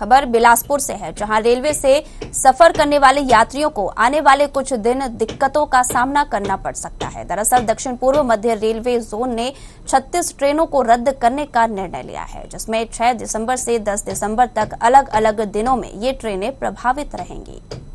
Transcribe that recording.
खबर बिलासपुर से है, जहां रेलवे से सफर करने वाले यात्रियों को आने वाले कुछ दिन दिक्कतों का सामना करना पड़ सकता है। दरअसल दक्षिण पूर्व मध्य रेलवे जोन ने 36 ट्रेनों को रद्द करने का निर्णय लिया है, जिसमें 6 दिसंबर से 10 दिसंबर तक अलग अलग दिनों में ये ट्रेनें प्रभावित रहेंगी।